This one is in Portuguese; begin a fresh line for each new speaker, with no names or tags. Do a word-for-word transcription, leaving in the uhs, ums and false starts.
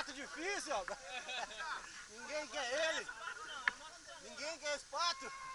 pato difícil, ó. Ninguém quer ele. Ninguém quer esse pato.